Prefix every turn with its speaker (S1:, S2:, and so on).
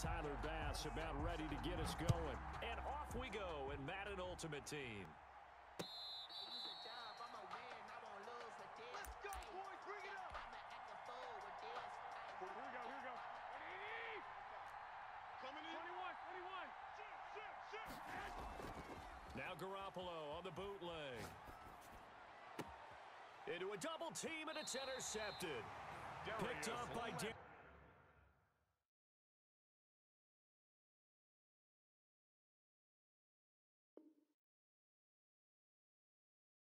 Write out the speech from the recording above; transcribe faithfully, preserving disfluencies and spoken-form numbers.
S1: Tyler Bass about ready to get us going. And off we go in Madden Ultimate Team.
S2: Let's go, boys. Bring it up. Here we go. Here we go. Coming in. twenty-one. twenty-one. Shit, shit, shit.
S1: Now Garoppolo on the bootleg. Into a double team, and it's intercepted. Picked up by Derek.